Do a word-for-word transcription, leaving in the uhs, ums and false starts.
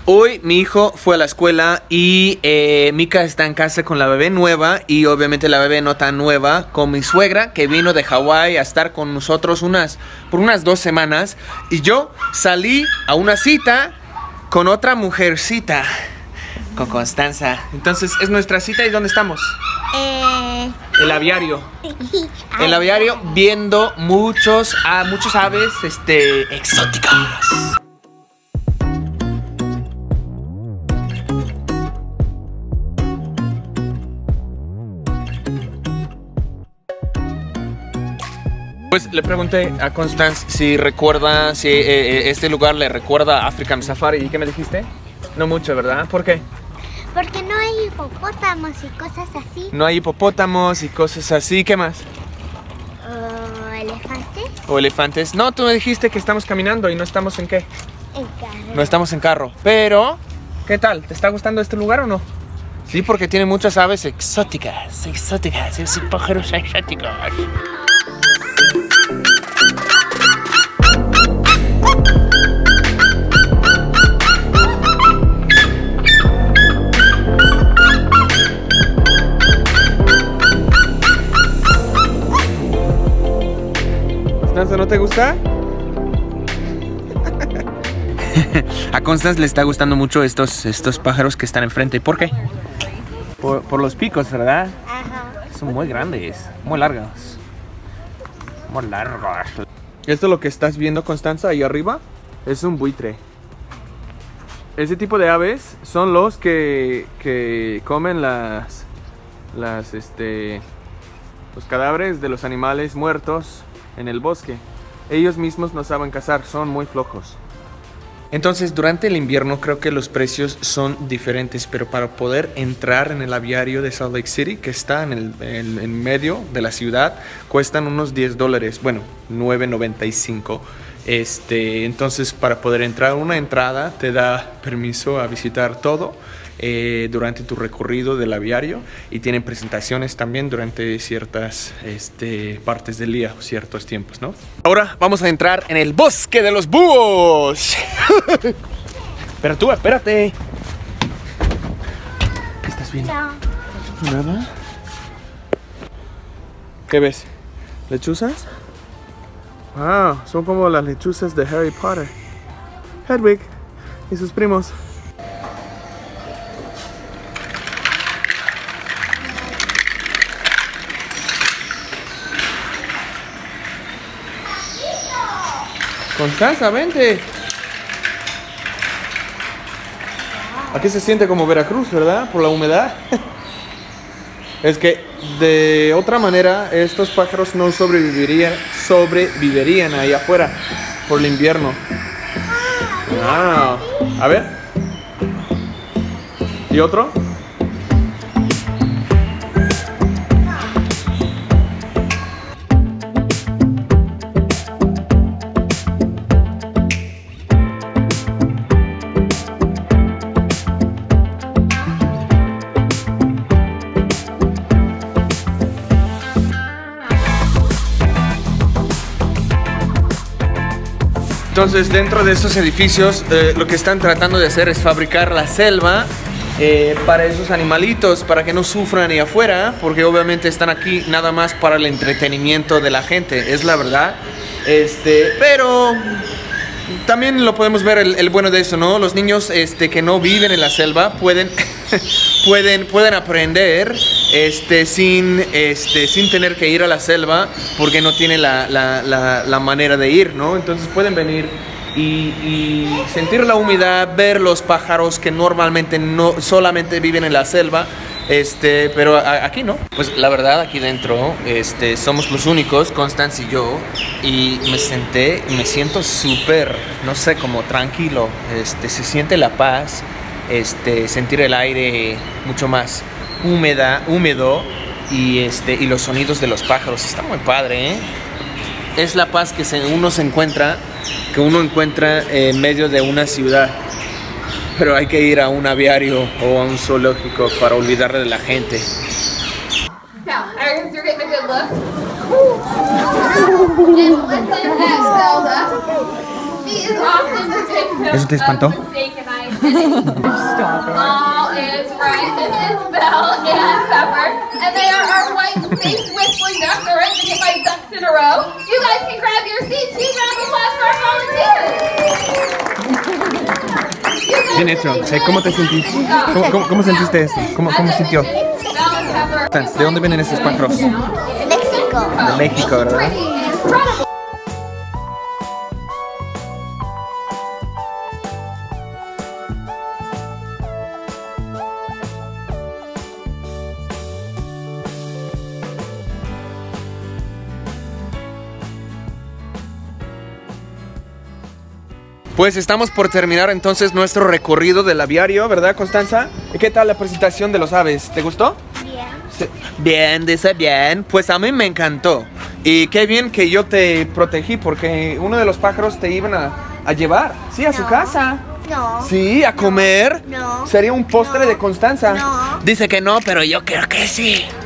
Hoy mi hijo fue a la escuela y eh, Mika está en casa con la bebé nueva y obviamente la bebé no tan nueva, con mi suegra que vino de Hawái a estar con nosotros unas, por unas dos semanas. Y yo salí a una cita con otra mujercita, con Constanza. Entonces es nuestra cita. ¿Y dónde estamos? Eh... El aviario. El aviario viendo muchos, a muchos aves este, exóticas. Pues le pregunté a Constance si recuerda, si eh, eh, este lugar le recuerda a African Safari. ¿Y qué me dijiste? No mucho, ¿verdad? ¿Por qué? Porque no hay hipopótamos y cosas así. No hay hipopótamos y cosas así. ¿Qué más? ¿O elefantes? ¿O elefantes? No, tú me dijiste que estamos caminando y no estamos en qué. En carro. No estamos en carro. Pero, ¿qué tal? ¿Te está gustando este lugar o no? Sí, porque tiene muchas aves exóticas. Exóticas, sí, pájaros exóticos. ¿No te gusta? A Constance le está gustando mucho estos, estos pájaros que están enfrente. ¿Por qué? Por, por los picos, ¿verdad? Ajá. Son muy grandes, muy largos. Muy largos. Esto es lo que estás viendo, Constanza, ahí arriba. Es un buitre. Ese tipo de aves son los que, que comen las, las, este, los cadáveres de los animales muertos en el bosque. Ellos mismos no saben cazar, son muy flojos. Entonces, durante el invierno creo que los precios son diferentes, pero para poder entrar en el aviario de Salt Lake City, que está en el en, en medio de la ciudad, cuestan unos diez dólares, bueno, nueve noventa y cinco. Este, entonces, para poder entrar, una entrada te da permiso a visitar todo eh, durante tu recorrido del aviario, y tienen presentaciones también durante ciertas este, partes del día o ciertos tiempos, ¿no? Ahora vamos a entrar en el bosque de los búhos. Pero tú, espérate. ¿Qué estás viendo? No. ¿Nada? ¿Qué ves? ¿Lechuzas? Ah, son como las lechuzas de Harry Potter. Hedwig y sus primos. Constanza, vente. Aquí se siente como Veracruz, ¿verdad? Por la humedad. Es que de otra manera estos pájaros no sobrevivirían, sobrevivirían ahí afuera por el invierno. Ah, a ver. ¿Y otro? Entonces, dentro de estos edificios, eh, lo que están tratando de hacer es fabricar la selva eh, para esos animalitos, para que no sufran ahí afuera, porque obviamente están aquí nada más para el entretenimiento de la gente, es la verdad. Este, pero también lo podemos ver el, el bueno de eso, ¿no? Los niños este, que no viven en la selva pueden, pueden, pueden aprender este, sin, este, sin tener que ir a la selva, porque no tienen la, la, la, la manera de ir, ¿no? Entonces pueden venir y, y sentir la humedad, ver los pájaros que normalmente no solamente viven en la selva. Este, pero a, aquí no. Pues la verdad, aquí dentro este, somos los únicos, Constance y yo, y me senté, me siento súper, no sé, como tranquilo. Este, se siente la paz, este, sentir el aire mucho más húmeda, húmedo y, este, y los sonidos de los pájaros. Está muy padre, ¿eh? Es la paz que se, uno se encuentra, que uno encuentra en medio de una ciudad. Pero hay que ir a un aviario o a un zoológico para olvidarle de la gente. Now, Iris, you're getting a good look. Just listen, Zelda. She is often the victim ¿Eso te espantó? of mistaken identity. All is right. This is Belle and Pepper, and they are our white-faced whistling ducks. All right, to get my ducks in a row. You guys can grab your seats. Huge round of applause for our volunteers. Bien hecho. Eh, ¿Cómo te sentiste? ¿Cómo, cómo, cómo sentiste esto? ¿Cómo, cómo sintió? ¿De dónde vienen estos pájaros? México. De México, ¿verdad? Pues estamos por terminar entonces nuestro recorrido del aviario, ¿verdad, Constanza? ¿Y qué tal la presentación de los aves? ¿Te gustó? Bien. Sí. Bien, dice bien. Pues a mí me encantó. Y qué bien que yo te protegí porque uno de los pájaros te iban a, a llevar, sí, a su No. casa. No. Sí, a comer. No. Sería un postre No. de Constanza. No. Dice que no, pero yo creo que sí.